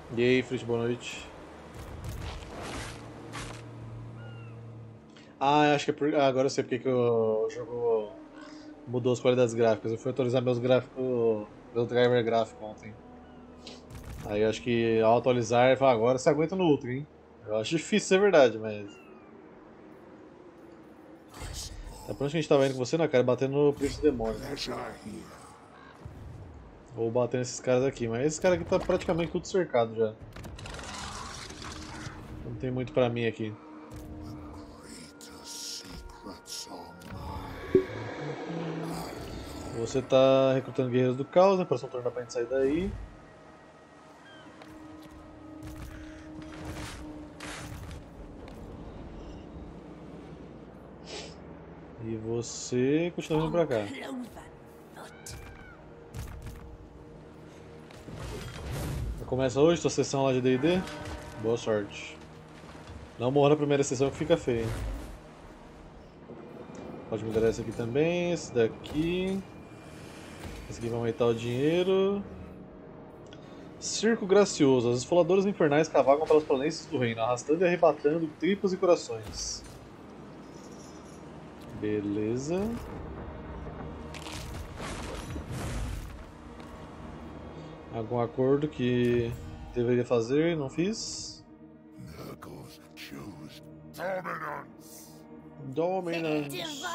E aí, Fritz, boa noite. Acho que é agora eu sei porque que o jogo mudou as qualidades gráficas. Eu fui atualizar meus gráficos, meu driver gráfico ontem. Aí eu acho que ao atualizar, ele fala, agora você aguenta no Ultra, hein? Eu acho difícil ser verdade, mas. É pra onde que a gente tava indo com você, né, cara? Batendo no Príncipe Demônio, né? Ou batendo esses caras aqui, mas esse cara aqui tá praticamente tudo cercado já. Não tem muito pra mim aqui. Você tá recrutando guerreiros do caos, né? Próximo turno dá pra gente sair daí. E você continua vindo pra cá. Começa hoje sua sessão lá de D&D? Boa sorte. Não morra na primeira sessão que fica feio, hein? Pode melhorar esse aqui também, esse daqui. Esse aqui vai aumentar o dinheiro. Circo gracioso. As esfoladoras infernais cavagam pelas planícies do reino, arrastando e arrebatando tripas e corações. Beleza. Algum acordo que deveria fazer e não fiz? Dominance.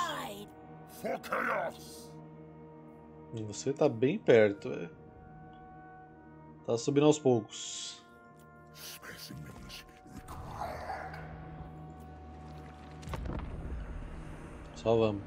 Você tá bem perto, é. Tá subindo aos poucos. Só vamos.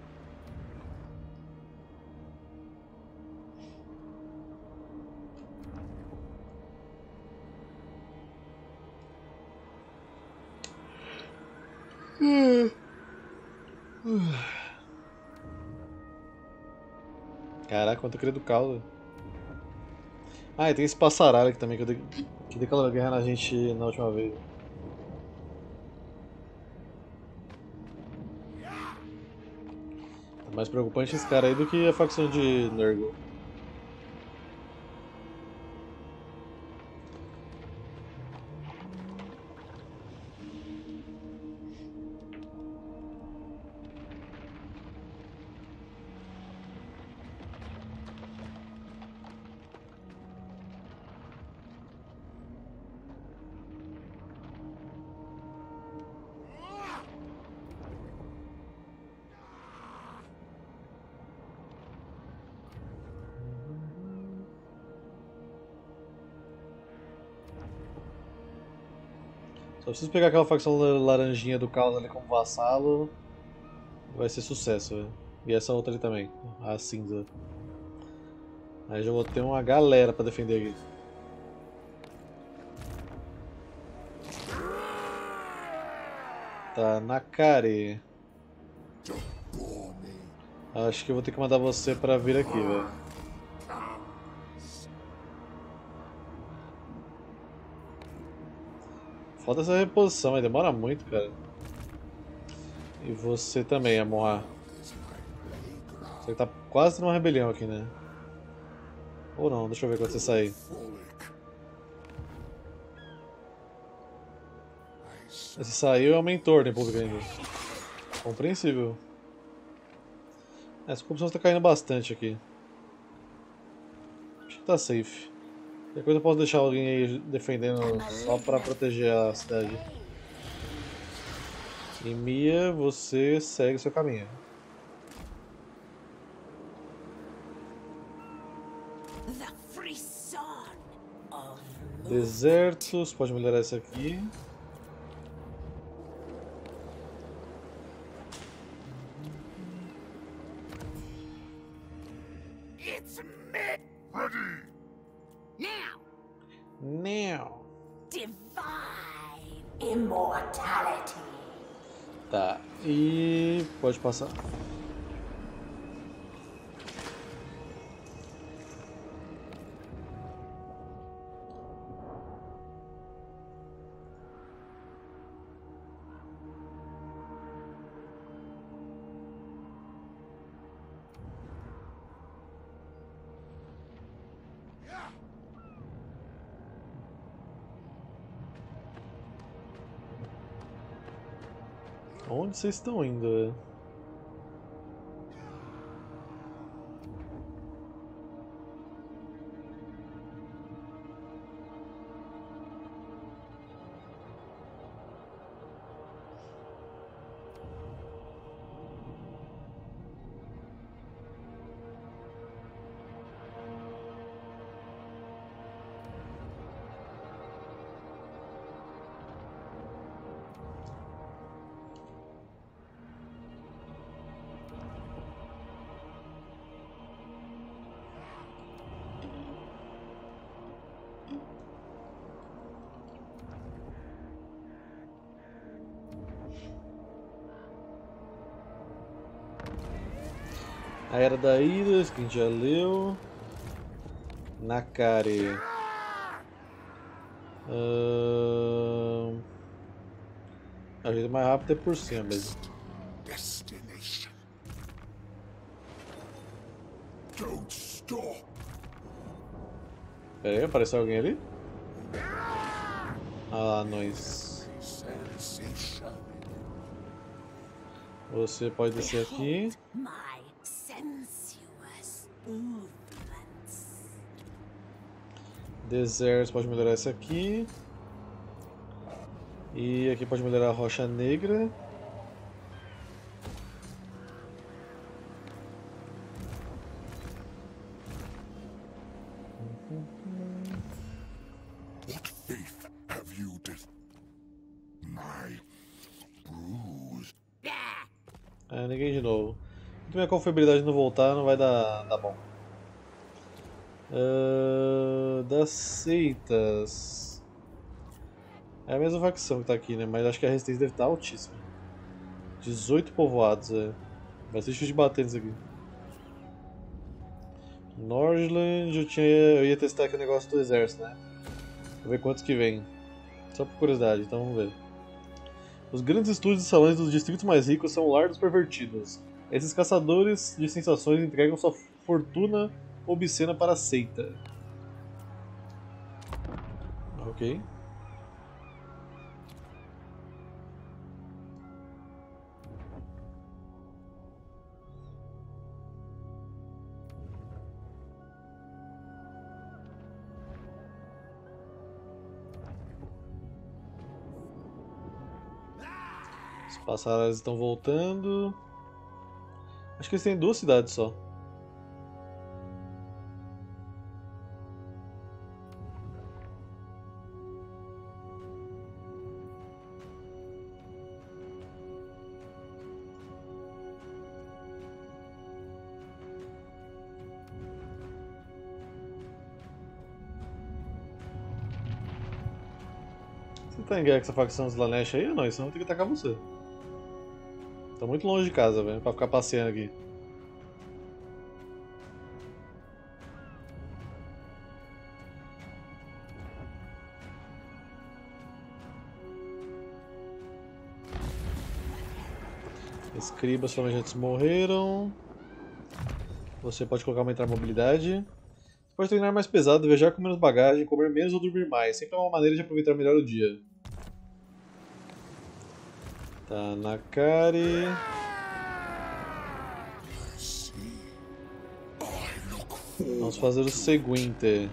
Caraca, quanto eu queria do caldo. Ah, e tem esse passaralho aqui também que deu aquela guerra na gente na última vez. Tá mais preocupante esse cara aí do que a facção de Nurgle. Só preciso pegar aquela facção laranjinha do caos ali como vassalo. Vai ser sucesso, velho. E essa outra ali também, a cinza. Aí já vou ter uma galera pra defender aqui. Tá, Nakari. Acho que eu vou ter que mandar você pra vir aqui, velho. Falta essa reposição, mas demora muito, cara. E você também, Amorra. Você tá quase numa rebelião aqui, né? Ou não, deixa eu ver quando você sair. Esse saiu é o mentor da República ainda. Compreensível. Essa corrupção está caindo bastante aqui. Acho que tá safe. Depois eu posso deixar alguém aí defendendo só pra proteger a cidade. E Mia, você segue seu caminho. Desertos, pode melhorar esse aqui. Não. Divine immortality. Tá, e pode passar. Onde vocês estão indo, velho? A Era da Ira, que a gente já leu. Nakari. A jeito mais rápido é por cima mesmo. Destination. Don't stop. Pera aí, apareceu alguém ali? Ah, nós. Sensation. Você pode descer aqui. My sensuous movements. Deserto pode melhorar essa aqui. E aqui pode melhorar a rocha negra. What faith have you my bruise? Ninguém de novo. Se minha confiabilidade não voltar, não vai dar bom. Das seitas. É a mesma facção que tá aqui, né? Mas acho que a resistência deve estar altíssima. 18 povoados, vai ser difícil de bater nisso aqui. Nordland, eu ia testar aqui o negócio do exército, né? Vou ver quantos que vem. Só por curiosidade, então vamos ver. Os grandes estúdios e salões dos distritos mais ricos são o lar dos pervertidos. Esses caçadores de sensações entregam sua fortuna obscena para a seita. Ok. Os passarários estão voltando. Acho que eles têm 2 cidades só. Você tá em guerra com essa facção Slanesh aí ou não? Senão eu vou ter que atacar você. Tá muito longe de casa, velho, pra ficar passeando aqui. Escribas flamejantes morreram. Você pode colocar uma mobilidade. Você pode treinar mais pesado, viajar com menos bagagem, comer menos ou dormir mais. Sempre é uma maneira de aproveitar melhor o dia. Tá, Nakari. Vamos fazer o seguinte.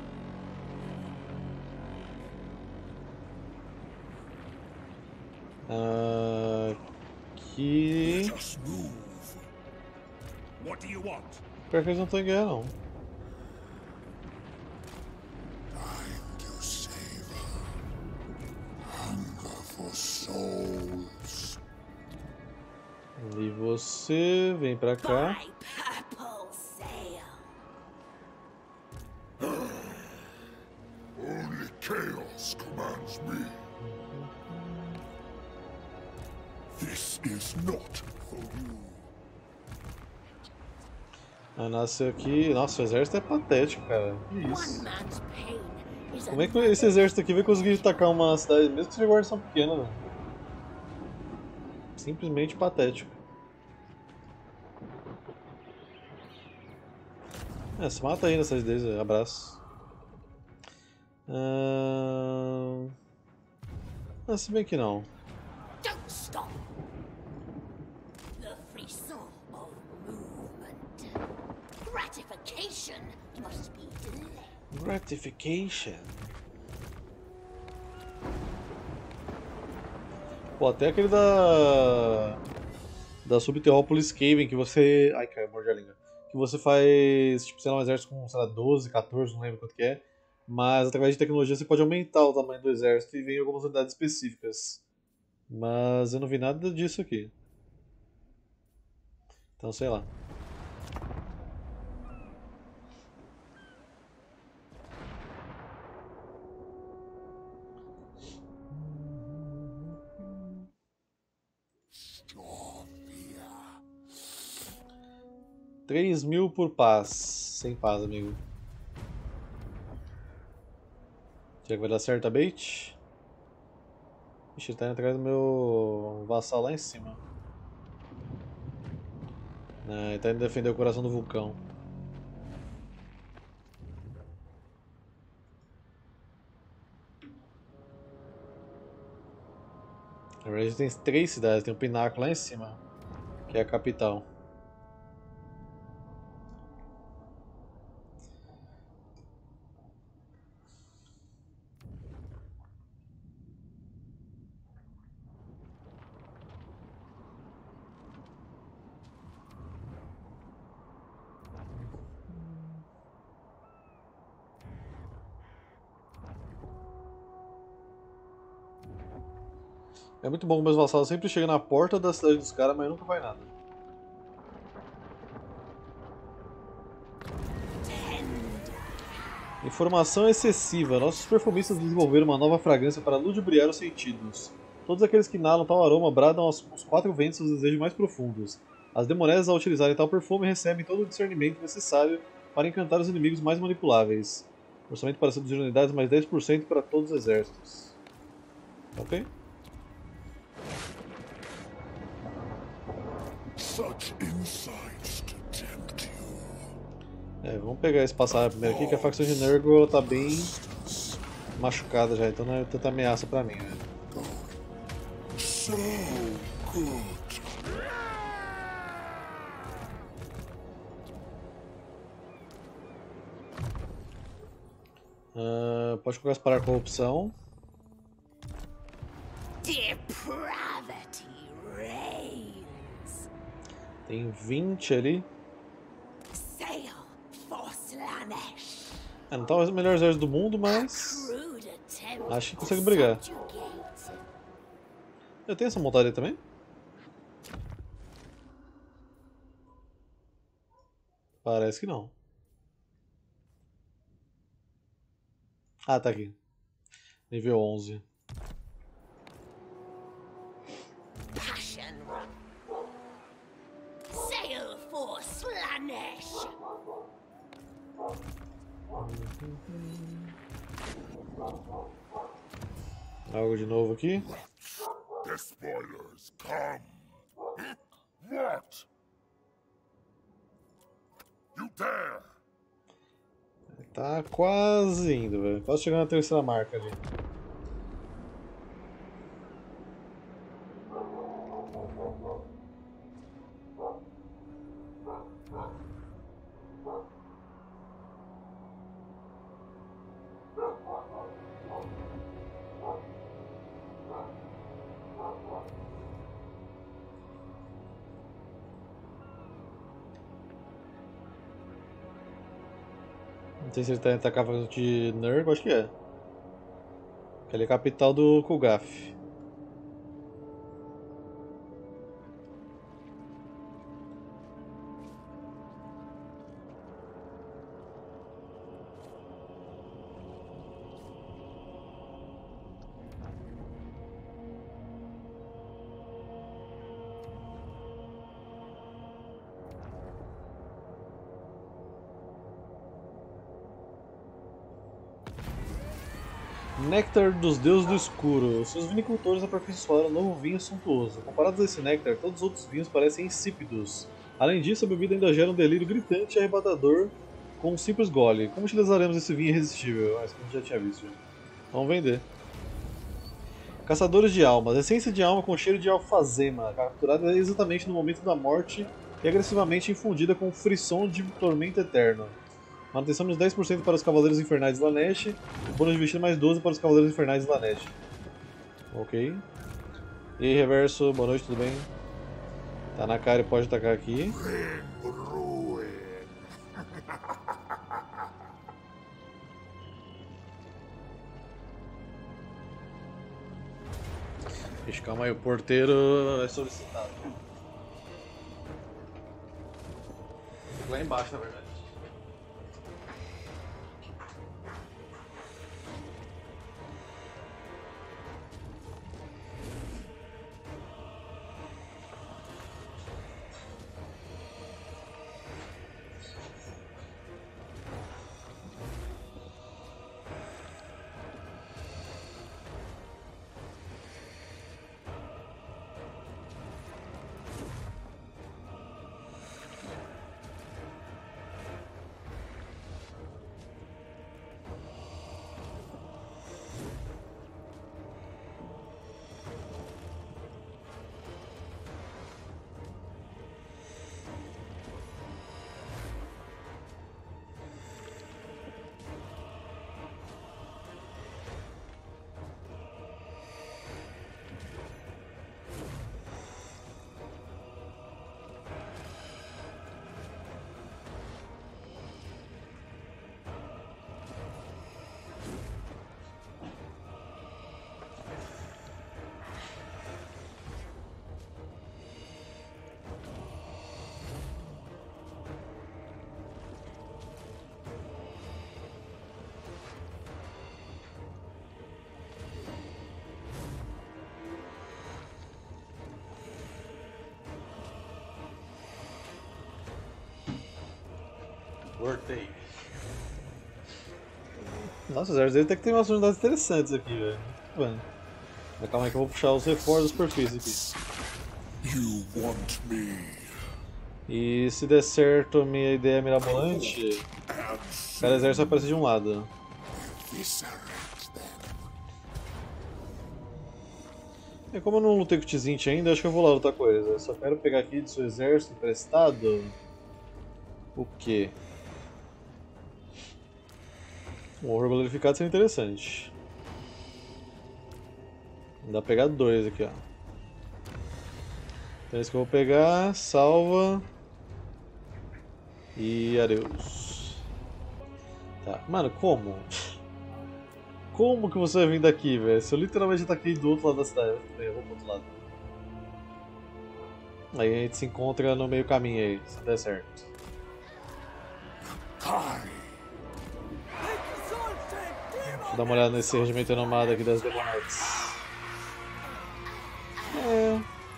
Aqui. Pior que eles não estão em guerra, não. E você vem pra cá. By purple sail. Only chaos commands me. This is not for you. Nasceu aqui. Nossa, o exército é patético, cara. Que One isso? man's pain is Como é que esse exército aqui vai conseguir atacar uma cidade, mesmo que seja guarnição pequena, velho? Simplesmente patético. Se mata aí nessas ideias, abraço. Se bem que não. Don't stop. gratification must be delayed. Gratification. Pô, até aquele da Subterrópolis Caven que você... Ai, cara, mordi a língua. Que você faz, tipo, sei lá, um exército com, sei lá, 12, 14, não lembro quanto que é. Mas através de tecnologia você pode aumentar o tamanho do exército e vem algumas unidades específicas. Mas eu não vi nada disso aqui. Então, sei lá. Stormia. 3.000 por paz. Sem paz, amigo. Será que vai dar certo a bait? Ixi, ele tá indo atrás do meu vassal lá em cima. Ah, ele tá indo defender o coração do vulcão. Na verdade tem 3 cidades, tem um pináculo lá em cima, que é a capital. É muito bom que meus vassalos sempre chegam na porta da cidade dos caras, mas nunca vai nada. Informação excessiva. Nossos perfumistas desenvolveram uma nova fragrância para ludibriar os sentidos. Todos aqueles que inalam tal aroma bradam aos 4 ventos seus desejos mais profundos. As demonesas, ao utilizarem tal perfume, recebem todo o discernimento necessário para encantar os inimigos mais manipuláveis. Orçamento para seduzir unidades mais 10% para todos os exércitos. Ok? Such insights to tempt you. Vamos pegar esse passarinho primeiro aqui, que a facção de Nurgle tá bem machucada já, então não é tanta ameaça pra mim. Né? So good. Pode colocar parar a corrupção. Depravity reigns. Tem 20 ali. Sail for Slanesh. Não tá o melhor exército do mundo, mas Crude attempt acho que to consegue brigar. subjugate. Eu tenho essa montaria também? Parece que não. Ah, tá aqui. Nível 11. Passion. Sail for Slanesh. Algo de novo aqui. The spoilers come. What? You dare? Tá quase indo, velho. Quase chegando na terceira marca ali. Não sei se ele tá indo atacar a facção de Nurgle, acho que é. Que ele é a capital do Kulgaf. Néctar dos Deuses do Escuro. Seus vinicultores aperfeiçoaram um novo vinho suntuoso. Comparados a esse néctar, todos os outros vinhos parecem insípidos. Além disso, a bebida ainda gera um delírio gritante e arrebatador com um simples gole. Como utilizaremos esse vinho irresistível? Isso que a gente já tinha visto. Vamos vender. Caçadores de almas. Essência de alma com cheiro de alfazema, capturada exatamente no momento da morte e agressivamente infundida com frisson de tormento eterno. Manutenção de 10% para os Cavaleiros Infernais de Slaanesh, bônus de vestido mais 12 para os Cavaleiros Infernais de Slaanesh. Ok. E aí, Reverso, boa noite, tudo bem? Tá na cara e pode atacar aqui. Ixi, calma aí, o porteiro é solicitado. Lá embaixo, na verdade. Voltei. Nossa, o 0 tem que ter umas unidades interessantes aqui, velho. Mano. Mas calma aí que eu vou puxar os reforços da superfície aqui. You want me. E se der certo minha ideia mirabolante, cada exército vai aparecer de um lado. Eviscerate them. E como eu não lutei com o Tzint ainda, acho que eu vou lá lutar com eles. Eu só quero pegar aqui do seu exército emprestado. O quê? Um horror glorificado seria interessante. Dá pra pegar 2 aqui, ó. Então é isso que eu vou pegar, salva. E adeus. Tá, mano, como? Como que você vai vir daqui, velho? Se eu literalmente ataquei do outro lado da cidade. Eu vou pro outro lado. Aí a gente se encontra no meio caminho aí, se der certo. Deixa eu dar uma olhada nesse regimento nomada aqui das Demonettes. É.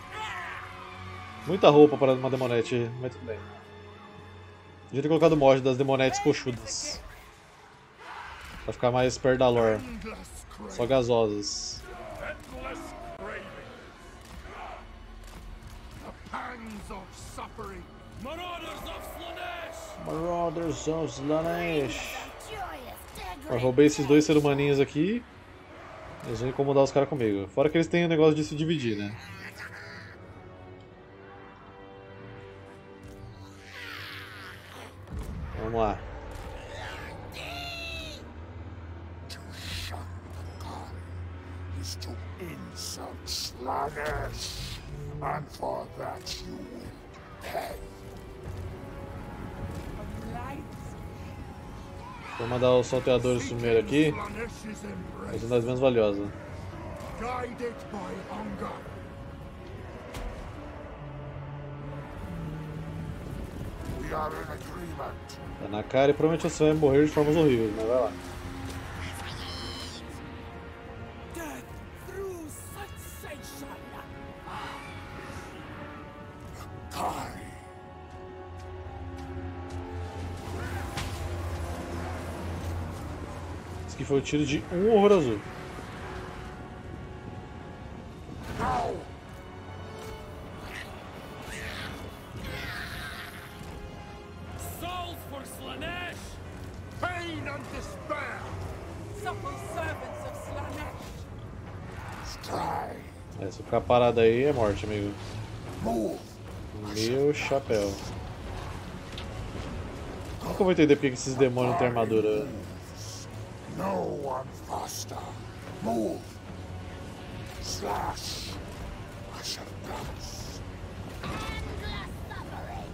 Muita roupa para uma Demonette, mas tudo bem. Devia ter colocado o mod das Demonettes coxudas. Pra ficar mais perto da lore. Só gasosas. Marauders of Slaanesh. Eu roubei esses dois ser humaninhos aqui. Eles vão incomodar os caras comigo. Fora que eles têm o negócio de se dividir, né? Vamos lá. To shun the god is to insult Slaanesh, and for that you will pay. Vou mandar os salteadores primeiro aqui. As unidades menos valiosas. Guided by hunger. We are in agreement. Tá na cara e provavelmente você vai morrer de formas horríveis, mas vai lá. Esse aqui foi o tiro de um horror azul. Souls for Slaanesh! Pain and despair. Supple servants of Slaanesh! Stride. Se ficar parado aí é morte, amigo. Move. Meu chapéu. Nunca vou entender porque que esses demônios não têm armadura. No one faster. Move. Slash. I shall bounce. Endless suffering.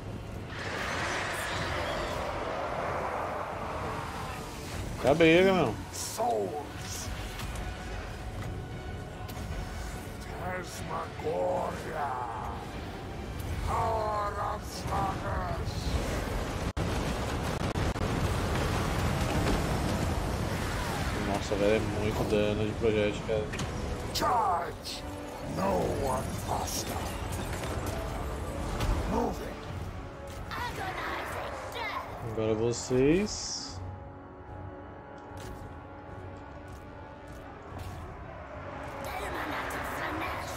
Cabriga, meu. Souls. Tasmagoria. Power of Sluggish. Nossa, velho, é muito dano de projétil, cara. Charge. No one faster. Moving. Agonizing death. Agora vocês. Daemon Slanesh.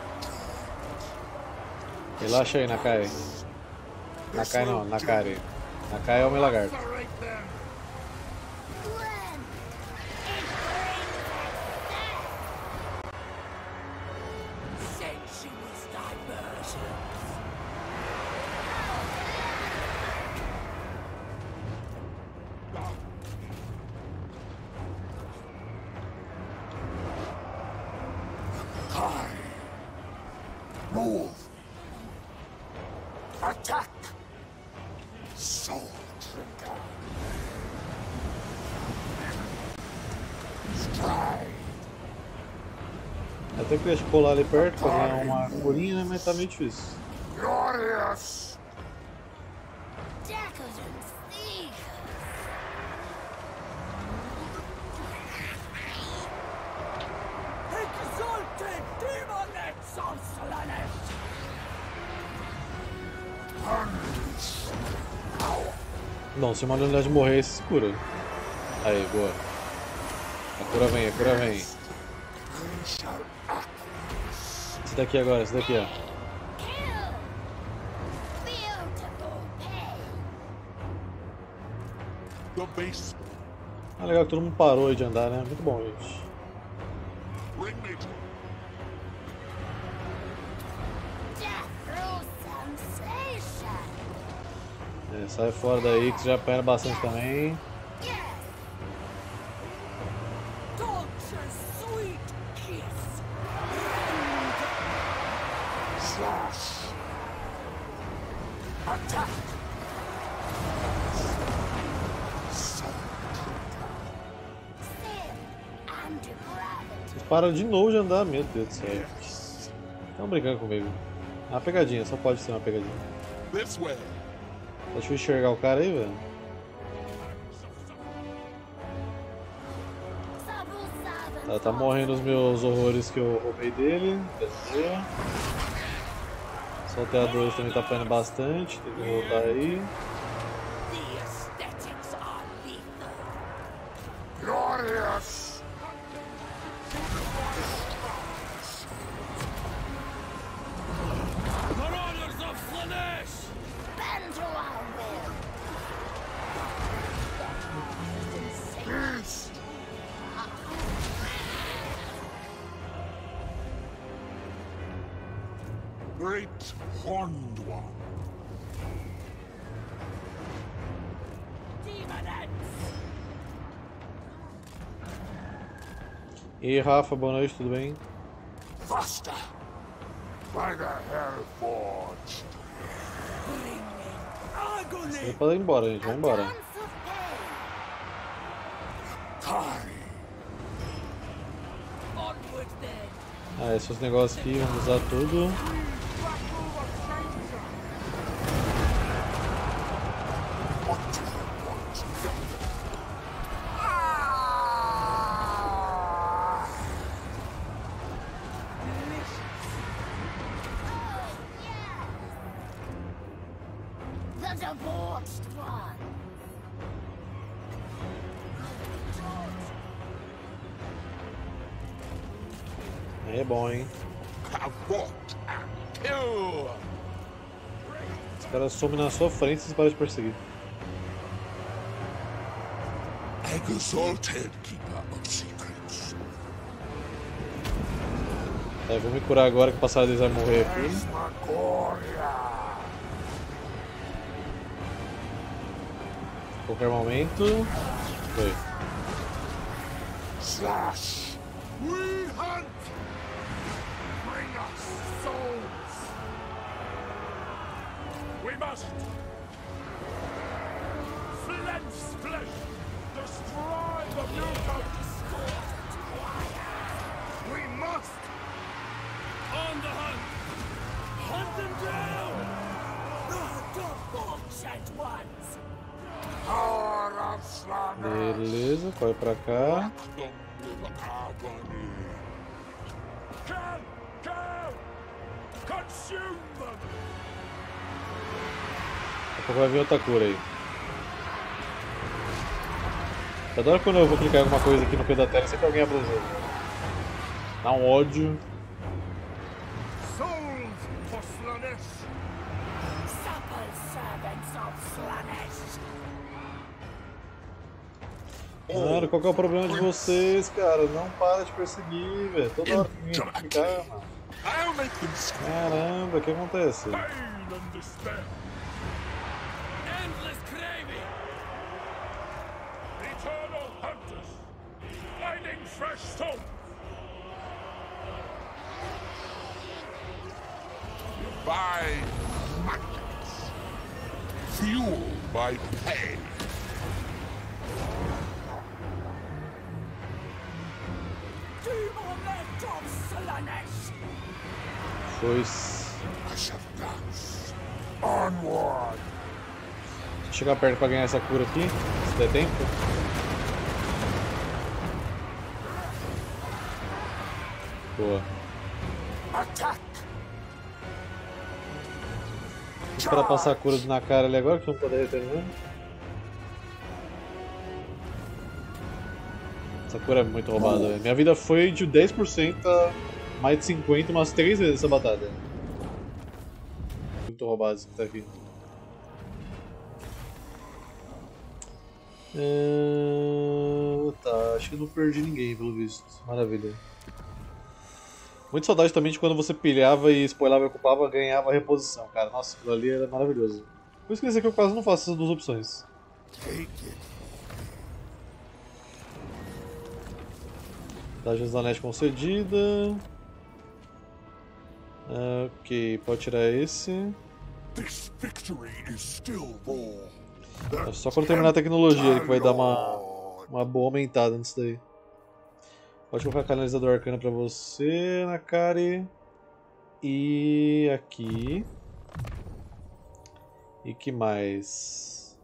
Relaxa aí, Nakai. Nakai não, Nakari. Nakai é o meu lagarto. Right then. When it brings death. Sensuous diversions. High. Move. Attack. Soul Drinker. Stride. Até queria pular ali perto pra ganhar uma curinha, né? Mas tá meio difícil. Glorious. Decadent thief. Exalted demonets of Slanesh. Unleash. Não, se uma unidade morrer, se cura. Aí, boa. A cura vem, a cura vem. We shall act. Esse daqui agora, esse daqui, ó. Kill. Beautiful pain. The base. Ah, legal que todo mundo parou aí de andar, né? Muito bom, gente. Bring me to. Death through sensation. É, sai fora daí que você já apanha bastante também. Yes. Torture's sweet kiss. Slash. Attack. Soul Sin and depravity. Vocês param de novo de andar, meu Deus do céu. Estão brincando comigo. É uma pegadinha, só pode ser uma pegadinha. This way. Deixa eu enxergar o cara aí, velho. Tá morrendo os meus horrores que eu roubei dele. Beleza. Salteadores também tá apanhando bastante. Tem que voltar aí. The aesthetics are lethal. Glorious. Marauders of Slanesh. Bend to our will. Peace. Great Horned One. Demonettes. E aí, Rafa, boa noite, tudo bem? Faster. By the Hell Forged. Agony. Vou poder ir embora, gente, vai embora. Dance of pain. Kari. Onward then. Ah, esses negócios aqui, vamos usar tudo. What do you want? The debauched one. Aí é bom, hein? Cavort and kill. Os caras somem na sua frente e vocês param de perseguir. Exalted Keeper of Secrets. Tá, eu vou me curar agora que o passado deles vai morrer aqui. Tasmagoria. Qualquer momento. Foi. Slash! We hunt! Bring us souls! We must! Flint's flesh! Destroy the mutants! We must! On the hunt! Hunt them down! The fortunate ones! Power of Slanesh! Beleza, corre pra cá. Them with agony! Kill! Kill! Consume them! Daqui a pouco vai vir outra cura aí. Eu adoro quando eu vou clicar em alguma coisa aqui no canto da tela e sempre alguém apresenta. Dá um ódio. Souls for Slanesh! Supple servants of Slanesh! Mano, qual que é o problema de vocês, cara? Não para de perseguir, velho. Toda hora que vem ficar, mano. I'll make them scream! Caramba, o que acontece? Pain and despair! Endless craving! Eternal hunters! Finding fresh souls! By madness! Fueled by pain! Demon left of Slanesh! Foi. I shall dance! Onward! Chegar perto pra ganhar essa cura aqui, se der tempo. Boa. Attack! Vou esperar passar a cura na cara ali agora, que não poderia terminar. Essa cura é muito roubada, velho. Minha vida foi de 10% a mais de 50% umas 3 vezes essa batalha. Muito roubado isso que tá aqui. Tá, acho que eu não perdi ninguém pelo visto. Maravilha. Muito saudade também de quando você pilhava e spoilava e ocupava, ganhava reposição, cara. Nossa, aquilo ali era maravilhoso. Por isso que eu quase não faço essas duas opções. Take it! Dungeons da Net concedida. Ok, pode tirar esse. This victory is still raw! É só quando terminar a tecnologia que vai dar uma boa aumentada nisso daí. Pode colocar canalizador arcano pra você, Nakari. E aqui. E que mais?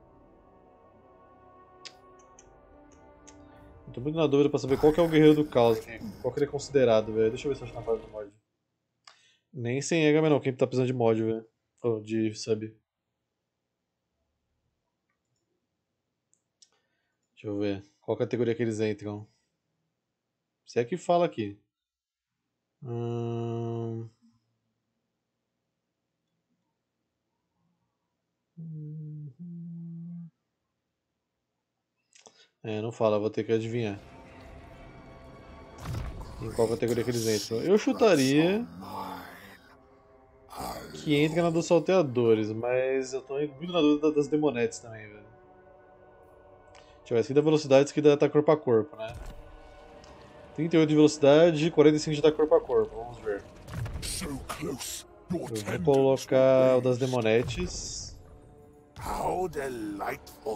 Eu tô muito na dúvida pra saber qual que é o guerreiro do caos aqui. Qual que ele é considerado, velho. Deixa eu ver se eu acho na página do mod. Nem sem Ega, não. Quem tá precisando de mod, velho. Ou de sub. Deixa eu ver. Qual categoria que eles entram. Se é que fala aqui. Não fala, vou ter que adivinhar. Em qual categoria que eles entram. Eu chutaria que entra na dos salteadores, mas eu tô muito na dúvida das demonetes também, velho. Deixa eu ver, esse aqui dá velocidade, esse aqui dá ataque corpo a corpo, né? 38 de velocidade, 45 de ataque corpo a corpo, vamos ver. Eu vou colocar o das demonetes. How delightful!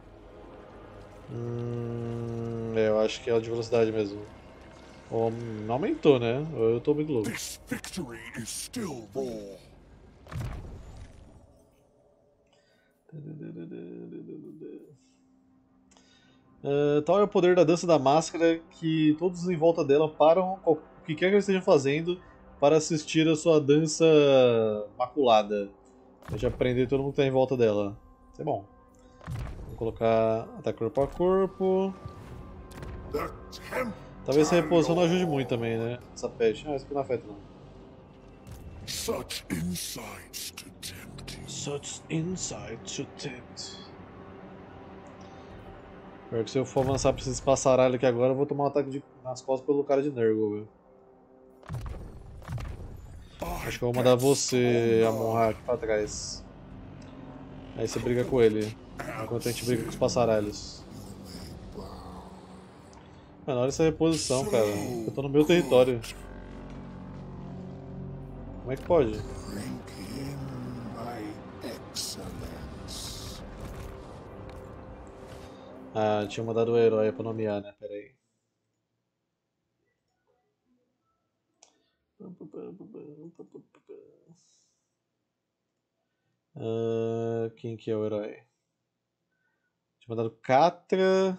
Eu acho que é o de velocidade mesmo. Ou não aumentou, né? Ou eu tô muito louco. This victory is still raw! Tal é o poder da dança da máscara que todos em volta dela param o que quer que eles estejam fazendo para assistir a sua dança maculada. A gente aprender todo mundo que está em volta dela. Isso é bom. Vou colocar ataque corpo a corpo. Talvez essa reposição não ajude muito também, né? Essa peste. Isso aqui não afeta não. Such insights to tempt you. Such insight to tempt. Pior que se eu for avançar pra esses passaralhos aqui agora, eu vou tomar um ataque nas costas pelo cara de Nurgle, velho. Acho que eu vou mandar você, Amon-Ra, aqui pra trás. Aí você briga com ele. Enquanto a gente briga com os passaralhos. Mano, olha essa reposição, cara. Eu tô no meu território. Como é que pode? Drink in my excellence. Ah, tinha mandado o herói pra nomear, né? Pera aí. Quem que é o herói? Tinha mandado Catra.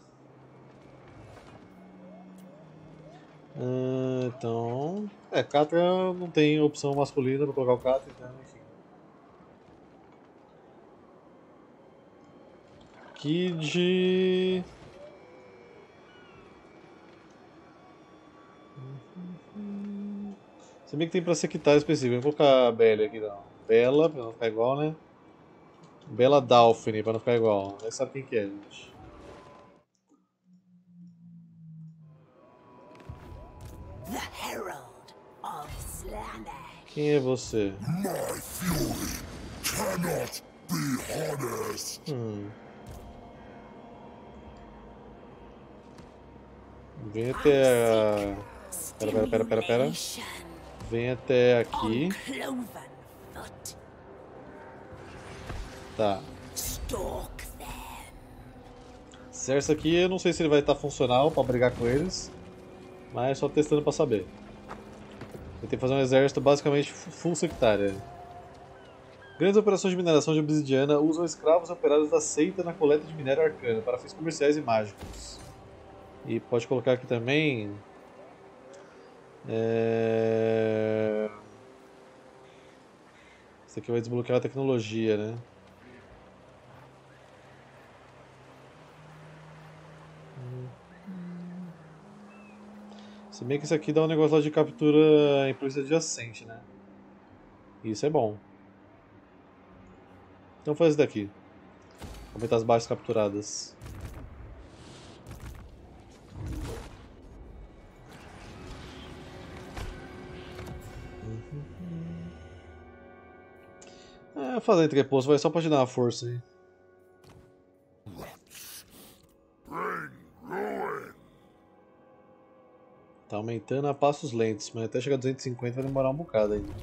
Então... Catra não tem opção masculina pra colocar o Catra, então enfim. Kid... Se bem que tem pra sectar específico, vou colocar a Bela aqui não. Bela, pra não ficar igual, né? Bela Dalphine, pra não ficar igual. Aí sabe quem que é, gente. The Herald of Slanesh. Quem é você? My fury cannot be harnessed. Vem até a... Pera. Vem até aqui. Cloven foot. Tá. Stalk them. Certo, aqui eu não sei se ele vai estar funcional pra brigar com eles. Mas só testando pra saber. Ele tem que fazer um exército basicamente full sectária. Grandes operações de mineração de obsidiana usam escravos operários da seita na coleta de minério arcano para fins comerciais e mágicos. E pode colocar aqui também... Isso aqui vai desbloquear a tecnologia, né? Se bem que isso aqui dá um negócio lá de captura em polícia adjacente, né? Isso é bom. Então faz isso daqui. Aumentar as baixas capturadas. Fazer entreposto vai só pra te dar uma força aí. Tá aumentando a passos lentos, mas até chegar a 250 vai demorar um bocado ainda.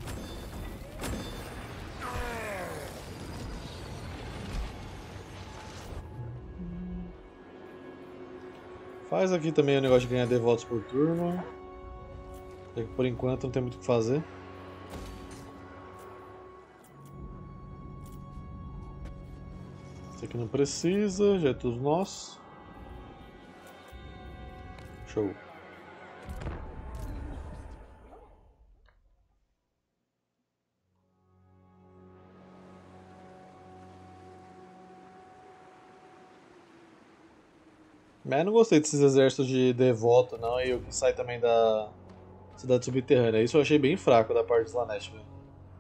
Faz aqui também o negócio de ganhar devotos por turno. Por enquanto não tem muito o que fazer. Esse aqui não precisa, já é tudo nosso. Show. Mas eu não gostei desses exércitos de devoto não, e o que sai também da cidade subterrânea. Isso eu achei bem fraco da parte do Slanesh mesmo.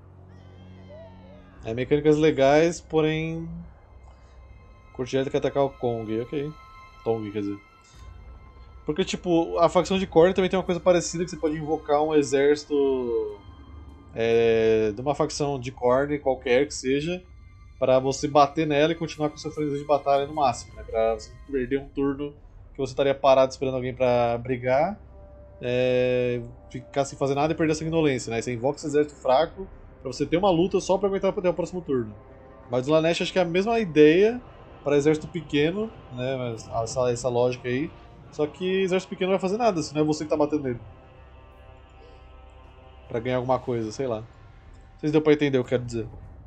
É mecânicas legais, porém... Curti que atacar o Kong, ok. Tong, quer dizer. Porque, tipo, a facção de Khorne também tem uma coisa parecida, que você pode invocar um exército de uma facção de Khorne, qualquer que seja, para você bater nela e continuar com o seu frenesia de batalha no máximo, né? Pra você perder um turno que você estaria parado esperando alguém pra brigar, ficar sem fazer nada e perder a sanguinolência, né? Você invoca esse exército fraco pra você ter uma luta só pra aguentar até o próximo turno. Mas o Slanesh acho que é a mesma ideia para exército pequeno, né? Essa lógica aí. Só que exército pequeno não vai fazer nada, se não é você que tá batendo nele. Pra ganhar alguma coisa, sei lá. Não sei se deu pra entender o que eu quero dizer.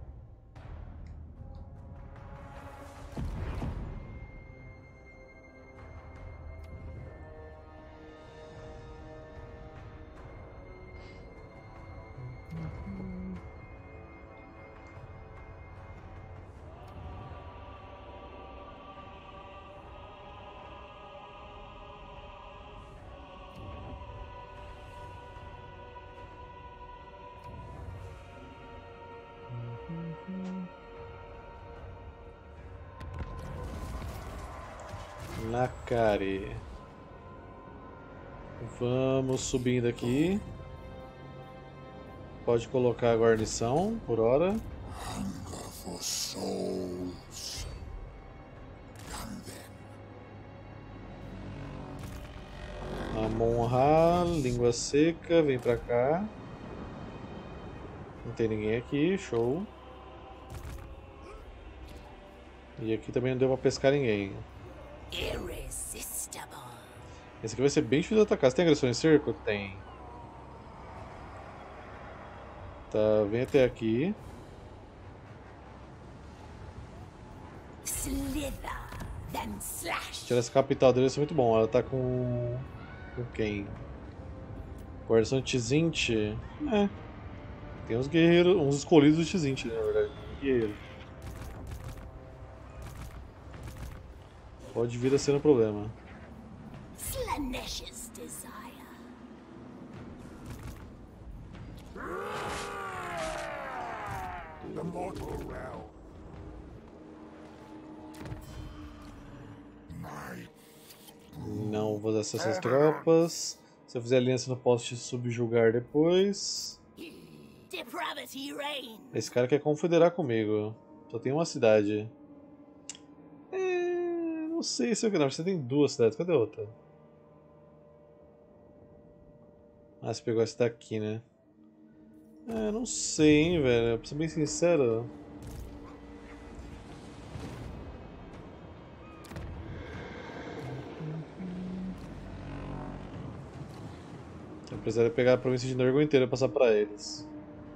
Nakari. Vamos subindo aqui. Pode colocar a guarnição por hora. Hunger for souls. Amon-Ra, língua seca, vem pra cá. Não tem ninguém aqui, show. E aqui também não deu pra pescar ninguém. Irresistible. Esse aqui vai ser bem difícil de atacar. Você tem agressão em cerco? Tem. Tá, vem até aqui. Slither, then slash. Tirar essa capital dele, isso é muito bom. Ela tá com quem? Guarnição de Tzint. É. Tem uns guerreiros, uns escolhidos do Tzint, né, na verdade. Guerreiro. Pode vir a ser um problema. Slaanesh's desire. The mortal realm. Não vou usar essas tropas. Se eu fizer aliança, não posso te subjugar depois. Depravity reigns. Esse cara quer confederar comigo. Só tem uma cidade. Não sei se eu quero. Você tem duas cidades. Cadê a outra? Ah, você pegou essa daqui, né? Não sei, hein, velho. Pra ser bem sincero. Eu precisaria pegar a província de Nurgle inteira e passar pra eles.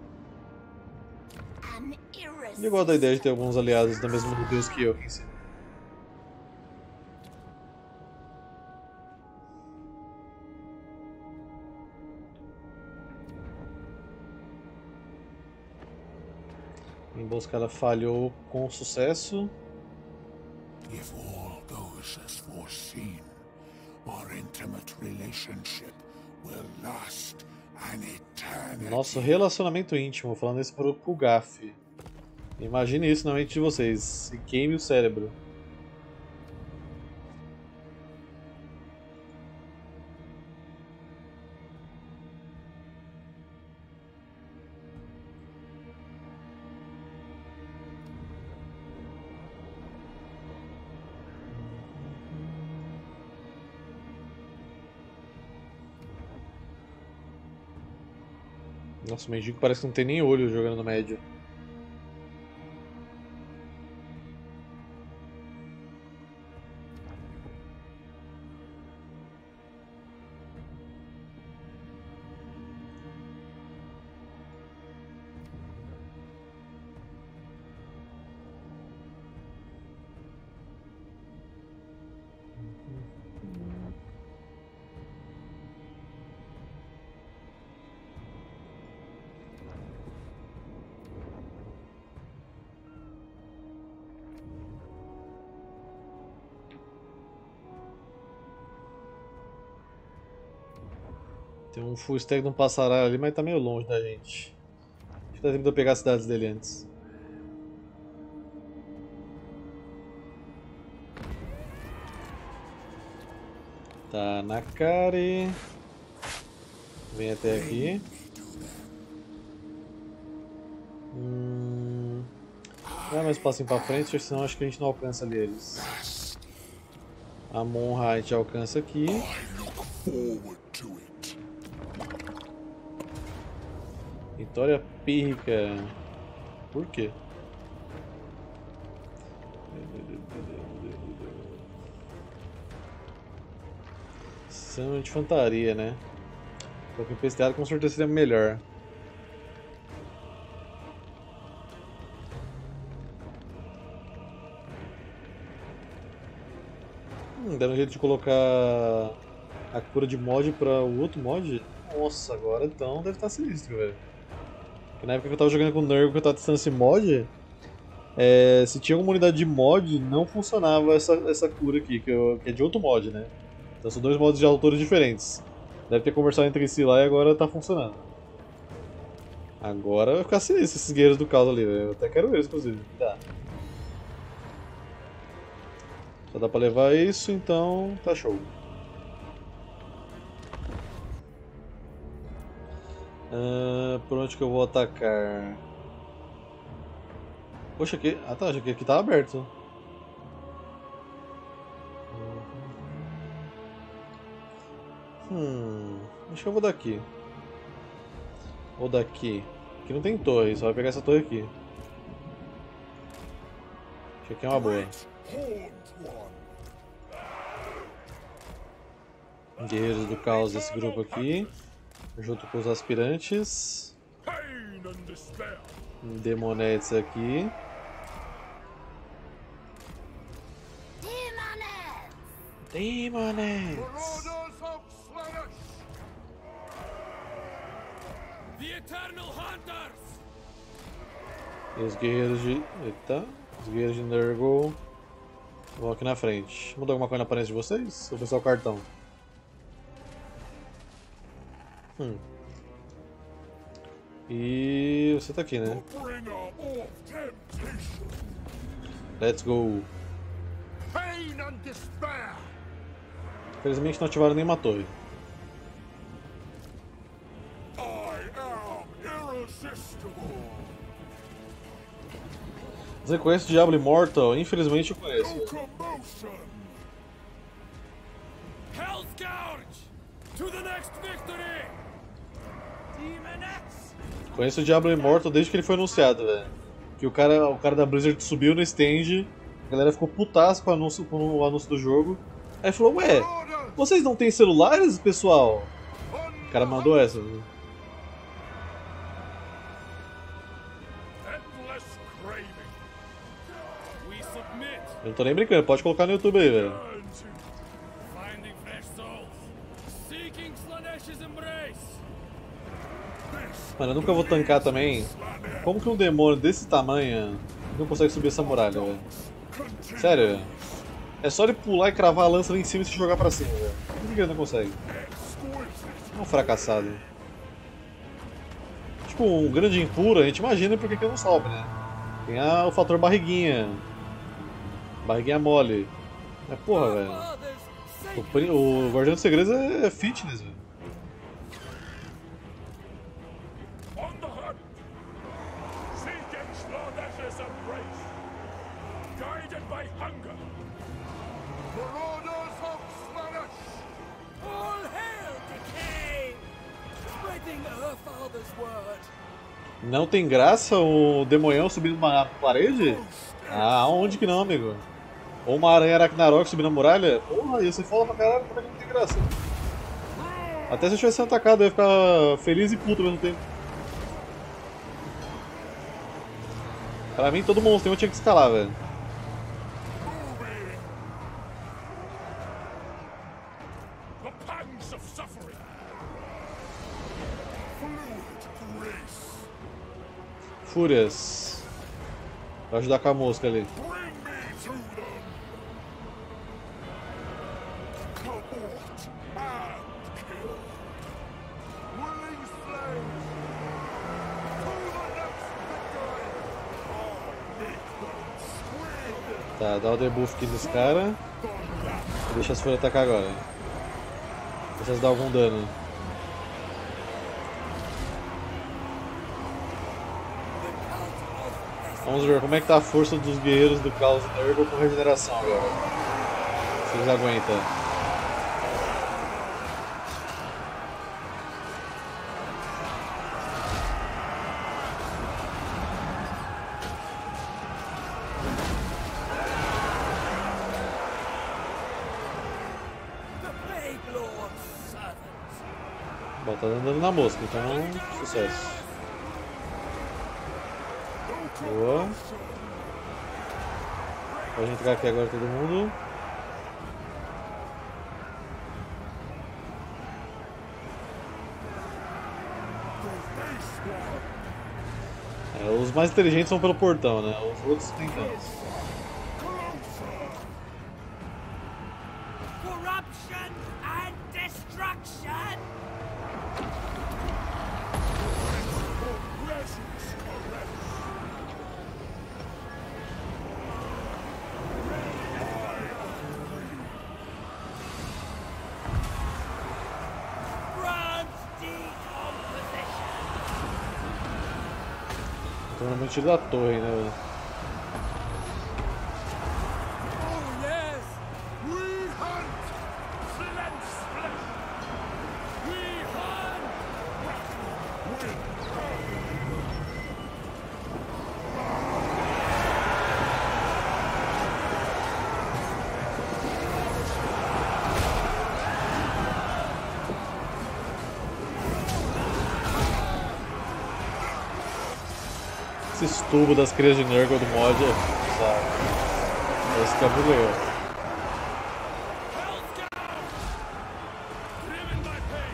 An Eu gosto da ideia de ter irresistible. alguns aliados do mesmo deus que eu aqui em cima. A emboscada falhou com sucesso. If all goes as foreseen, our intimate relationship will last an eternity. Nosso relacionamento íntimo, falando isso pro Gaf. Imagine isso na mente de vocês. E queime o cérebro. Nossa, o mendigo parece que não tem nem olho jogando no médio. Tem um full stack de um passaralho ali, mas tá meio longe da gente. Acho que dá tempo de eu pegar as cidades dele antes. Tá, Nakari. Vem até aqui. Vai mais um passinho pra frente, senão acho que a gente não alcança ali eles. A Amon-Ra a gente alcança aqui. I look forward to it. Vitória pírrica. Por quê? São de infantaria, né? O tempestade com certeza seria melhor. Deram um jeito de colocar a cura de mod para o outro mod? Nossa, agora então deve estar sinistro, velho. Porque na época que eu tava jogando com o Nurgle, que eu tava testando esse mod, se tinha alguma unidade de mod, não funcionava essa cura aqui, que é de outro mod, né? Então são dois mods de autores diferentes. Deve ter conversado entre si lá e agora tá funcionando. Agora vai ficar sinistro esses guerreiros do caos ali, velho. Eu até quero eles, inclusive. Dá. Só dá pra levar isso, então tá show. Por onde que eu vou atacar? Poxa, aqui... Ah tá, aqui tá aberto. Acho que eu vou daqui. Ou daqui. Aqui não tem torre, só vai pegar essa torre aqui. Acho que aqui é uma boa. Horned one. Guerreiros do caos desse grupo aqui. Junto com os aspirantes. Pain and despair. Demonetes aqui. Demonettes! Demonetes! Marauders of Slaanesh. The Eternal Hunters! E os guerreiros de... Eita. Os guerreiros de Nurgle vão aqui na frente. Mudou alguma coisa na aparência de vocês? Ou foi só o cartão? E você tá aqui, né? Bringer of temptation. Let's go. Pain and despair. Infelizmente não ativaram nenhuma torre. I am irresistible. Você conhece o Diablo Immortal? Infelizmente eu conheço. No commotion. Hell's Gouge! To the next victory! Demonettes! Conheço o Diablo Immortal desde que ele foi anunciado, velho. Que o cara da Blizzard subiu no stand, a galera ficou putaça com o anúncio do jogo. Aí falou, ué, Marauders. vocês não têm celulares, pessoal? O cara mandou essa. Né? Endless craving. We submit! Eu não tô nem brincando, pode colocar no YouTube aí, velho. Turn to Finding fresh souls! Seeking Slaanesh's embrace! Mano, eu nunca vou tancar também. Como que um demônio desse tamanho não consegue subir essa muralha, velho? Sério, velho. É só ele pular e cravar a lança lá em cima e se jogar pra cima, velho. Por que ele não consegue? É um fracassado. Tipo, um grande impuro, a gente imagina por que ele não sobe, né? Tem o fator barriguinha. Barriguinha mole. Mas porra, velho. O Guardião dos Segredos é fitness, velho. On the hunt. Seeking Slaanesh's embrace. Guided by hunger. Marauders of Slaanesh. All hail decay! Spreading her father's word. Não tem graça o demonhão subindo uma parede? Ah, onde que não, amigo? Ou uma aranha Arachnarok subindo a muralha? Porra, ia ser foda pra caralho, como é que não tem graça? Até se eu tivesse sendo atacado, eu ia ficar feliz e puto ao mesmo tempo. Pra mim, todo monstro tinha que escalar, velho. The pangs of suffering. Fluid grace. Fúrias. Vai ajudar com a mosca ali. Bring me to them. Abort and kill. Willing slaves. To the next victory. I'll make them squeal. Tá, dá o debuff aqui nesse cara. E deixa as fúrias atacar agora. Deixa elas dar algum dano. Vamos ver como é que tá a força dos guerreiros do caos da Nurgle com regeneração agora. Se eles aguentam. The Plague Lord's servants. Bom, tá dando na mosca, então sucesso. Boa. Pode entrar aqui agora todo mundo. Os mais inteligentes são pelo portão, né? Os outros nem tanto. Corruption and destruction! Grant decomposition! Tô no tiro da torre, né, velho? Oh yes! We hunt! Slants flesh! We Esses tubos das crias de Nurgle do mod, sabe? Esse que é muito legal. Driven by pain.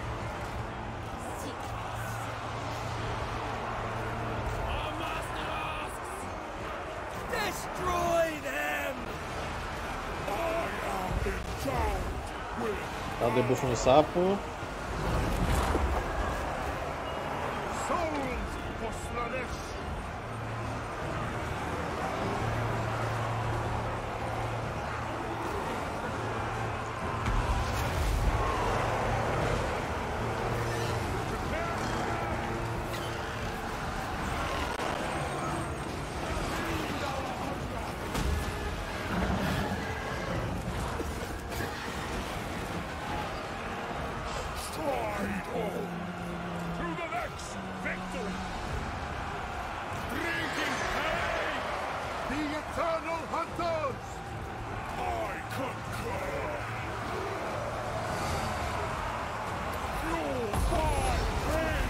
Our master asks. Destroy them! I am endowed with Dá um debuff no sapo. souls for Slanesh. Stride on to the next victory. Drinking pain, the eternal hunters. I concur. Fueled by pain.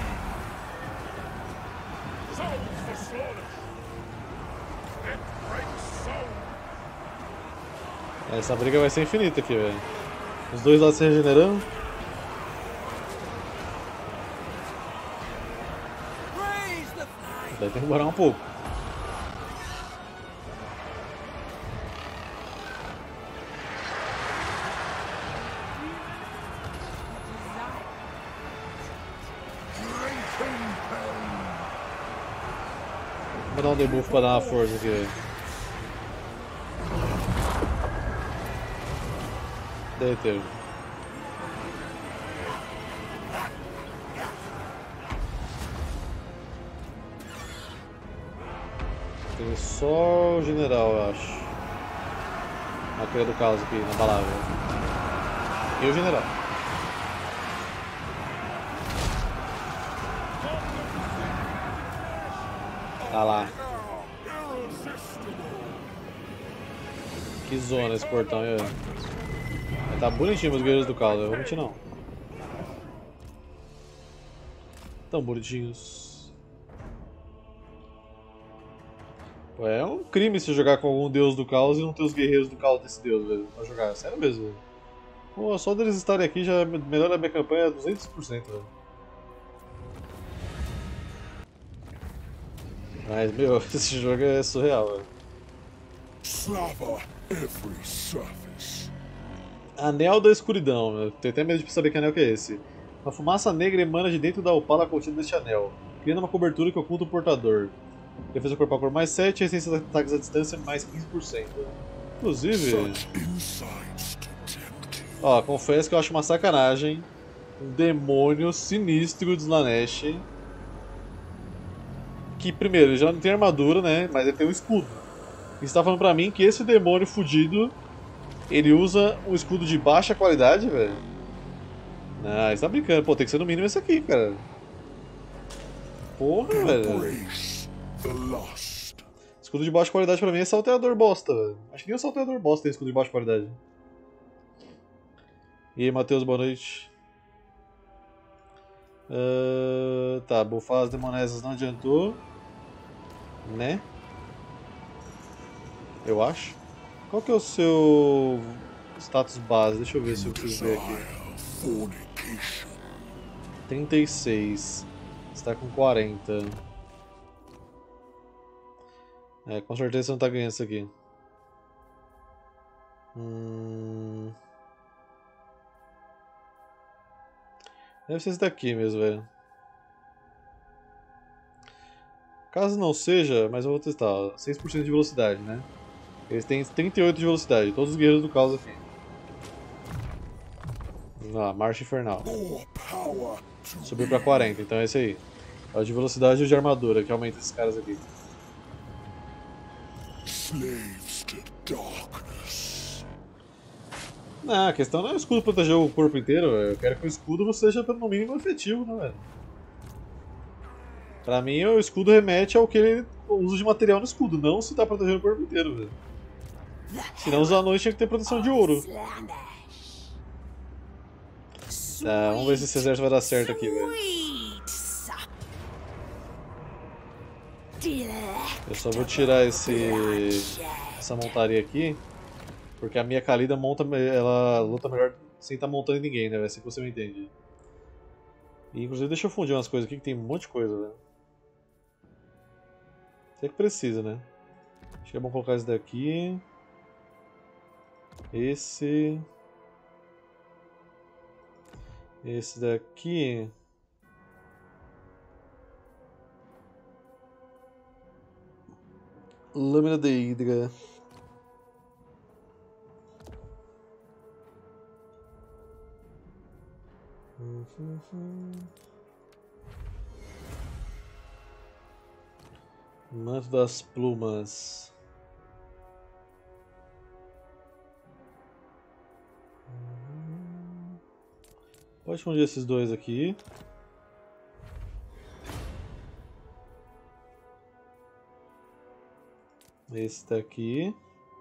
Souls for slaughter. It breaks soul. Essa briga vai ser infinita aqui, velho. Os dois lados se regenerando. Raise the flag! Deve demorar um pouco. Drinking pain. Vou dar um debuff pra dar uma força aqui, velho. Derreteu. Tem só o general, eu acho. A cria do caos aqui, na palavra. E o general. Tá lá. Que zona esse portão aí, velho. Tá bonitinho meus guerreiros do caos, eu vou mentir não. Tão bonitinhos. Pô, é um crime se jogar com algum deus do caos e não ter os guerreiros do caos desse deus, velho. Pra jogar, sério mesmo, velho. Pô, só deles estarem aqui já melhora a minha campanha 200%, velho. Mas, meu, esse jogo é surreal, velho. Slava every surface. Anel da escuridão, eu tenho até medo de saber que anel que é esse. Uma fumaça negra emana de dentro da opala contida neste anel, criando uma cobertura que oculta o portador. Defesa corporal por mais 7, resistência a ataques à distância mais 15%. Inclusive, Such insights to tempt you. ó, confesso que eu acho uma sacanagem um demônio sinistro de Slanesh. Que primeiro, ele já não tem armadura, né? Mas ele tem um escudo. E você tá falando pra mim que esse demônio fudido ele usa um escudo de baixa qualidade, velho? Ah, você tá brincando. Pô, tem que ser no mínimo esse aqui, cara. Porra, velho. Embrace the lust. Escudo de baixa qualidade pra mim é salteador bosta, velho. Acho que nem o salteador bosta tem escudo de baixa qualidade. E aí, Matheus, boa noite. Tá, bufar as demonesas não adiantou. Né? Eu acho. Qual que é o seu status base? Deixa eu ver se eu preciso ver aqui. Desire fornication. 36. Você tá com 40. É, com certeza você não tá ganhando isso aqui. Deve ser esse daqui mesmo, velho. Caso não seja, mas eu vou testar. 6% de velocidade, né? Eles têm 38 de velocidade, todos os guerreiros do caos aqui. Ah, Marcha Infernal. More power to Subiu pra 40, então é esse aí. É o de velocidade e o de armadura, que aumenta esses caras aqui. slaves to darkness. Não, a questão não é o escudo proteger o corpo inteiro, eu quero que o escudo seja no mínimo efetivo, né, velho? Pra mim, o escudo remete ao que ele usa de material no escudo, não se tá protegendo o corpo inteiro, velho. Senão os anões tinham que ter proteção de ouro. Tá, vamos ver se esse exército vai dar certo aqui, velho. Eu só vou tirar essa montaria aqui, porque a minha Khalida ela luta melhor sem estar montando em ninguém, né? É assim que você me entende. E, inclusive, deixa eu fundir umas coisas aqui, que tem um monte de coisa, velho. Até que precisa, né? Acho que é bom colocar esse daqui. Esse daqui. Lâmina de Hidra. Manto das plumas. Pode fundir esses dois aqui. Esse daqui.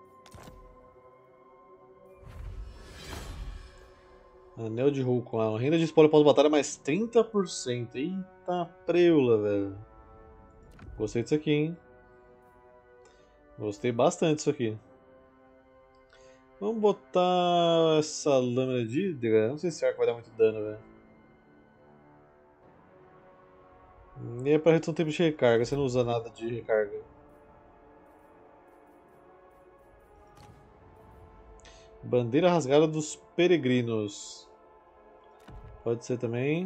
Anel de Hulk. A renda de spoiler pós-batalha mais 30%. Eita preula, velho. Gostei disso aqui, hein? Gostei bastante disso aqui. Vamos botar essa lâmina de Hidra. Não sei se arco vai dar muito dano, velho. E é pra redução do tempo de recarga. Você não usa nada de recarga. Bandeira rasgada dos peregrinos. Pode ser também.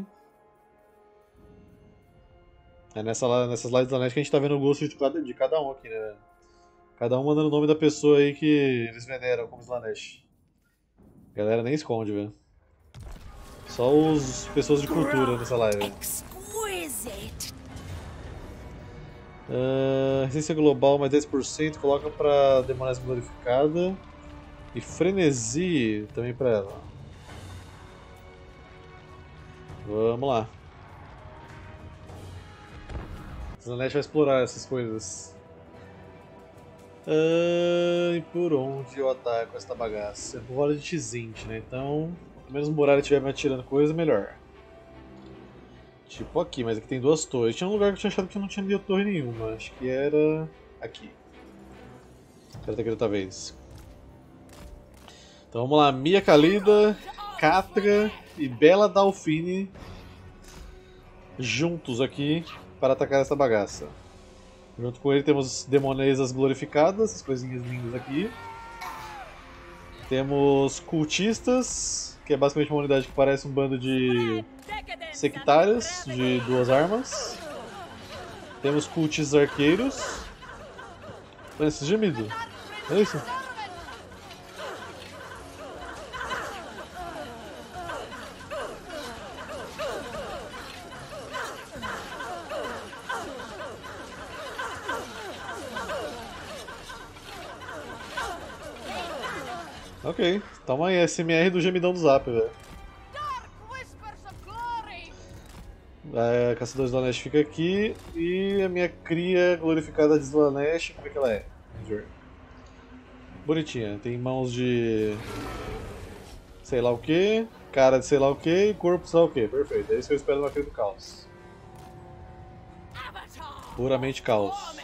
É nessas lives da net que a gente tá vendo o gosto de cada um aqui, né? Cada um mandando o nome da pessoa aí que eles veneram como Slanesh. A galera nem esconde, velho. Só os pessoas de cultura nessa live. Resistência global mais 10%. Coloca pra Demoness glorificada. E frenesi também pra ela. Vamos lá. Slanesh vai explorar essas coisas. E por onde eu ataco essa bagaça? Eu vou hora de Tzint, né? Então, quanto menos muralha tiver me atirando coisa, melhor. Tipo aqui, mas aqui tem duas torres. Tinha um lugar que eu tinha achado que não tinha torre nenhuma. Acho que era aqui. Quero ter aqui outra vez. Então vamos lá, Mia Khalida, Catra e Bela Dalfine juntos aqui para atacar essa bagaça. Junto com ele temos demonesas glorificadas, essas coisinhas lindas aqui. Temos cultistas, que é basicamente uma unidade que parece um bando de sectárias de duas armas. Temos cultistas arqueiros. Olha esse gemido. Olha isso. Ok, toma aí, SMR do gemidão do Zap, velho. A caçadora de Slanesh fica aqui e a minha cria glorificada de Slanesh, como é que ela é? Bonitinha, tem mãos de sei lá o que, cara de sei lá o que e corpo de sei lá o que, perfeito, é isso que eu espero na cria do caos. Puramente caos.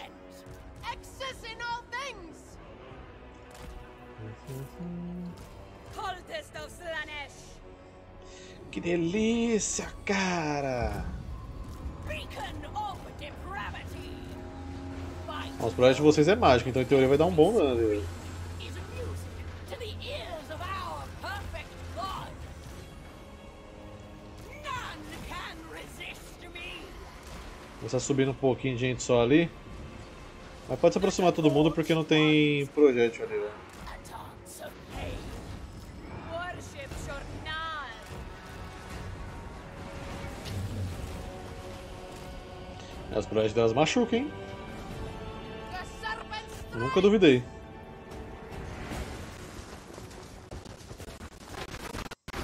Que delícia, cara! Os projetos de vocês é mágico, então em teoria vai dar um bom dano. Vou estar subindo um pouquinho de gente só ali. Mas pode se aproximar todo mundo porque não tem projétil ali, velho. As projéteis delas machucam, hein? Nunca duvidei.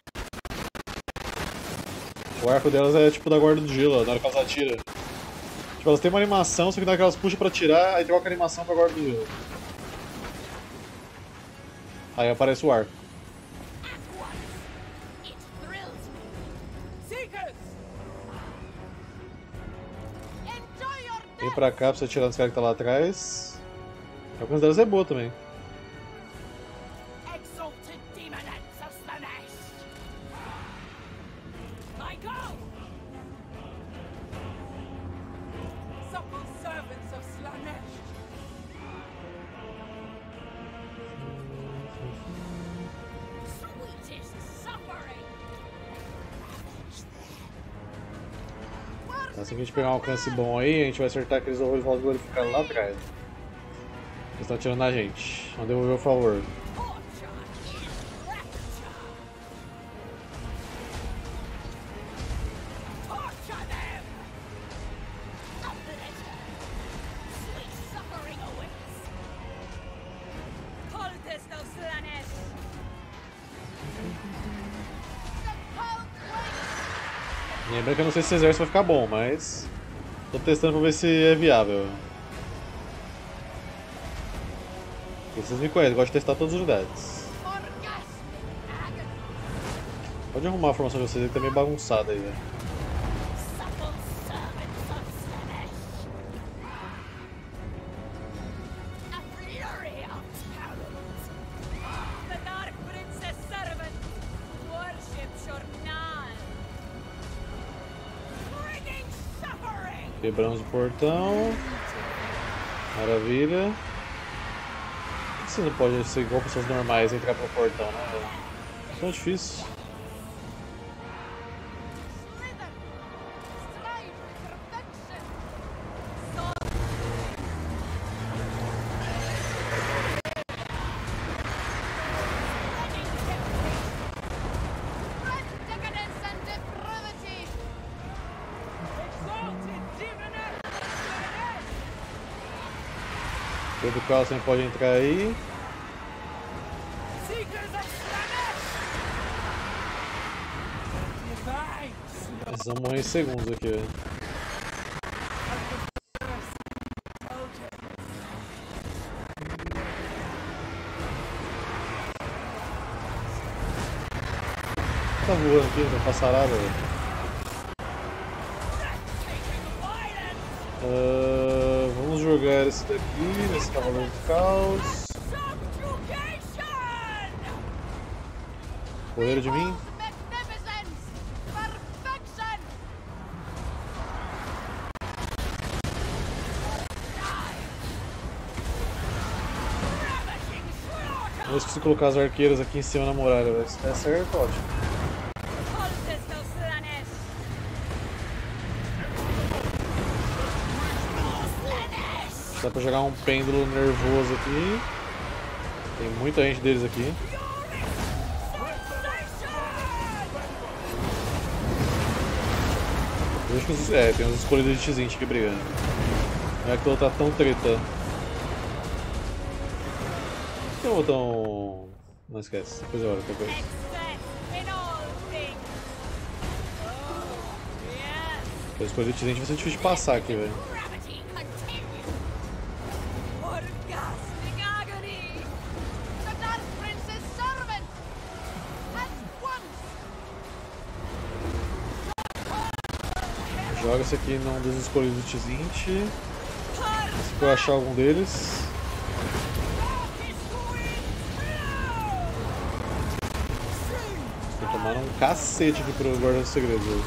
O arco delas é tipo da guarda do gelo, na hora que elas atiram. Tipo, elas têm uma animação, só que na hora que elas puxam pra tirar, aí troca a animação pra agora do... Aí aparece o arco. At once. It thrills me. Seekers! Enjoy your Vem death. pra cá pra você tirar dos caras que tá lá atrás. Algumas delas é boa também. Exalted demonets of Slanesh. I go! Supple servants of Slanesh. Sweetest suffering. Assim que a gente pegar um alcance bom aí, a gente vai acertar aqueles horrores mal glorificados lá atrás. Eles estão atirando na gente. Vamos devolver o favor. Torture is rapture. Torture them! A pleasure. Sweet suffering awaits. Cultists of Slanesh! The cult waits. Lembra que eu não sei se esse exército vai ficar bom, mas... tô testando pra ver se é viável. Porque vocês me conhecem, eu gosto de testar todas as unidades. Orgasmic agony. Pode arrumar a formação de vocês aí que tá meio bagunçada aí, velho. Supple servants of Slanesh. A flurry of talons. The Dark Princess servant worships your none. Bringing suffering! Quebramos o portão. Maravilha. Por que você não pode ser igual pessoas normais e entrar pelo portão, né, velho? Isso é difícil. Slither. Strive with perfection. Spread decadence and depravity. Exalted demoness of Slanesh! Pedro Carlson pode entrar aí. Seekers of Slanesh! Divine Eles vão morrer em segundos aqui, velho. Tá voando aqui, vai passar nada, velho. Vamos jogar esse daqui, nesse Cavaleiro do Caos. Subjugation! Correram de mim. Magnificence. Perfection. Ravaging slaughter! Eu esqueci de colocar as arqueiras aqui em cima na muralha, velho. Se der certo, ótimo. Cultists of Slanesh! Dá pra jogar um pêndulo nervoso aqui. Tem muita gente deles aqui. Eu acho que tem uns escolhidos de X-Int aqui brigando. Não é que o outro tá tão treta. Por que eu vou botão. Não esquece, depois eu olho outra coisa. Excess in all things! Oh, yes! Eu escolhi de X-Int, vai ser difícil de passar aqui, velho. Gravity continues. Orgasmic agony! The Dark Prince's servant. At once. Joga esse aqui num dos escolhidos de X-Int. Se eu achar algum deles. Tô tomando um cacete aqui pro Guarda do Segredo, velho.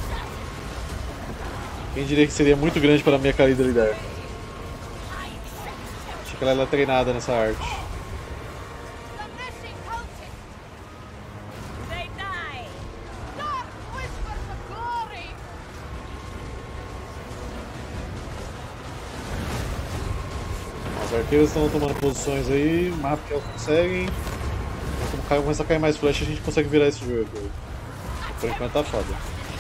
Quem diria que seria muito grande para a minha Khalida lidar? Achei que ela era treinada nessa arte. Slaneshi cultists. They die! Dark whispers of glory. As arqueiras estão tomando posições aí, o mapa que elas conseguem. Quando começa a cair mais flash, a gente consegue virar esse jogo. Por enquanto tá foda.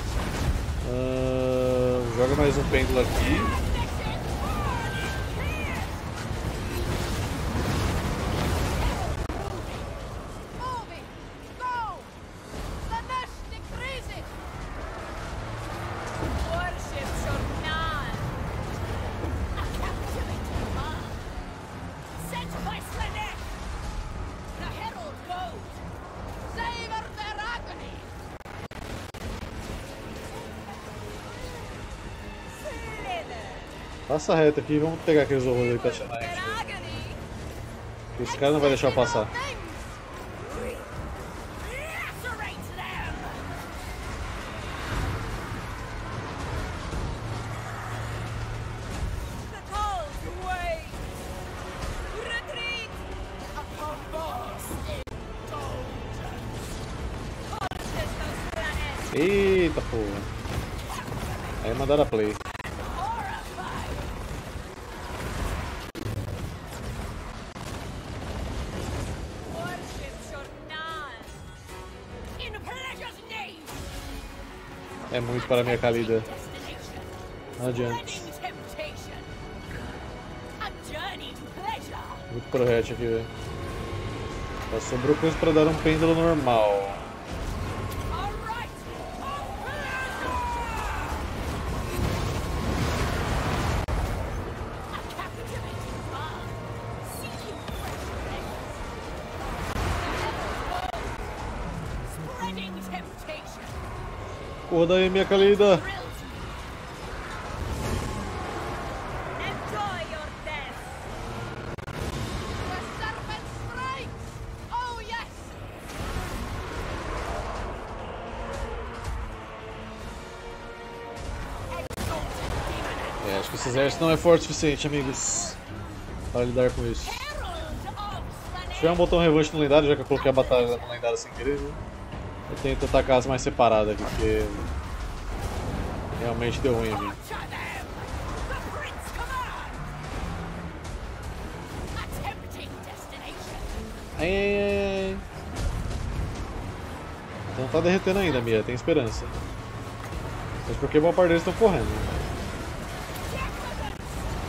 Joga mais um pêndulo aqui. Moving. Go. Slanesh decrees it. Worships your none! Passa reto aqui, vamos pegar aqueles horrores ali que tá achando a gente. Agony. Esse cara não vai deixar eu passar. Lacerate them. The cold wait. Retreat. Upon vast indulgence. Cortes dos planetas. Eita porra. Aí mandaram a play. Horrified. Worship Jornal. In pleasure's name. É muito para a minha Khalida. Destination. Não adianta. Spreading temptation. A journey to pleasure. Muito projétil aqui, velho. Só sobrou coisa pra dar um pêndulo normal. All right. A captivating fun. Seeking fresh pleasures. Spreading temptation. Corra daí, minha Khalida. Thrills me. Enjoy your death. The serpent strikes! Oh yes! Exalted demon. É, acho que esse exército não é forte o suficiente, amigos, para lidar com isso. Herald of Se tiver um botão revanche no lendário, já que eu coloquei a batalha no lendário sem querer, né? Eu tento atacar as mais separadas aqui, porque realmente deu ruim em mim. Torture them. The prince command. A tempting destination. Ai, ai, ai. Então tá derretendo ainda, Mia, tem esperança. Mas porque boa parte deles estão correndo. Decadence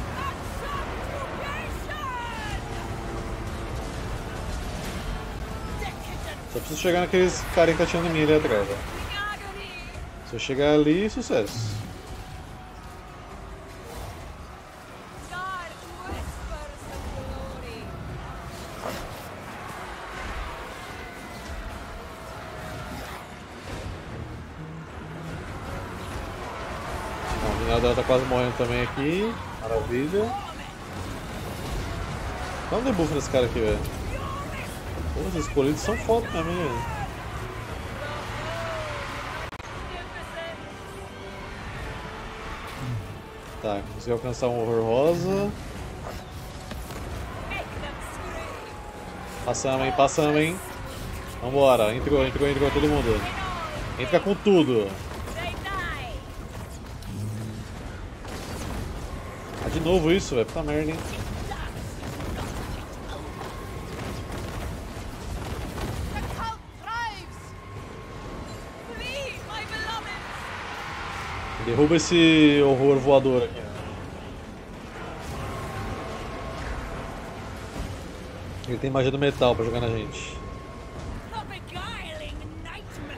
and subjugation. Decadence. Só preciso chegar naqueles caras que tá atirando em mim ali atrás, ó. Agony. Se eu chegar ali, sucesso. Dark whispers of glory. Bom, o minerador tá quase morrendo também aqui. Maravilha. Dá um debuff nesse cara aqui, velho. Pô, os escolhidos são foda mesmo, hein, velho. Magnificent. Tá, consegui alcançar um horror rosa. Make them scream. Passamos, hein, passamos, hein. Vambora, entrou todo mundo. Entra com tudo. They die. Ah, de novo isso, velho. Puta merda, hein. The cult thrives! Flee, my beloved. Derruba esse horror voador aqui. Ele tem magia do metal pra jogar na gente. The beguiling nightmare.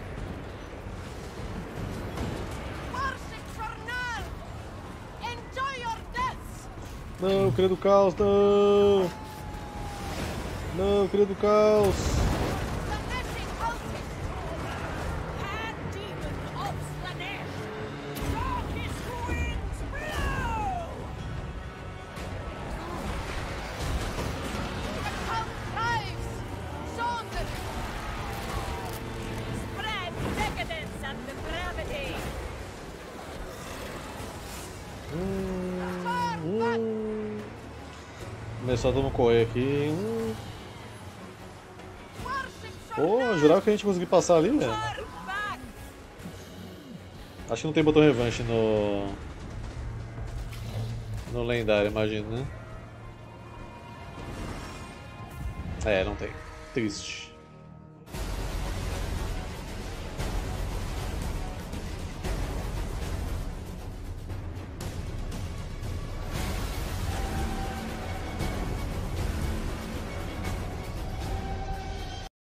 Worship Jornal! Enjoy your deaths! Não, cria do caos, não! Não, cria do caos! The missing ultis! Bad demon of Slanesh. Darkest winds blow. The cult thrives! Saunter! Spread decadence and depravity. Começou a todo mundo correr aqui. Worship Pô, Jornal! eu jurava que a gente conseguia passar ali, velho. Turn back. Acho que não tem botão revanche no lendário, imagino, né? É, não tem. Triste.